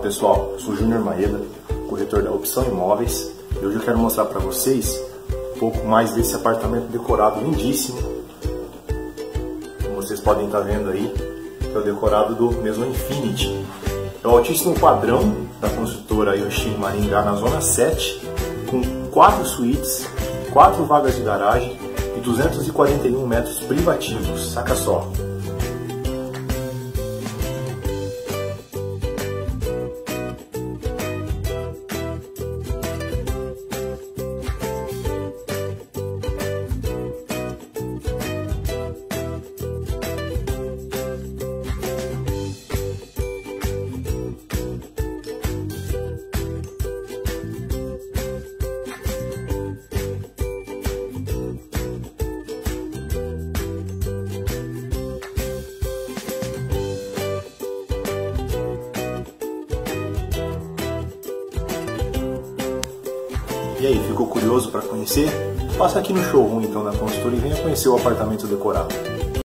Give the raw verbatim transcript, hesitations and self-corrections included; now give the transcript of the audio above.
pessoal, eu sou Júnior Maeda, corretor da Opção Imóveis, e hoje eu quero mostrar para vocês um pouco mais desse apartamento decorado lindíssimo. Como vocês podem estar vendo aí, que é o decorado do Maison Infinity. É o altíssimo padrão da construtora Yoshin Maringá na Zona sete, com quatro suítes, quatro vagas de garagem e duzentos e quarenta e um metros privativos, saca só. E aí, ficou curioso para conhecer? Passa aqui no showroom então da construtora e venha conhecer o apartamento decorado.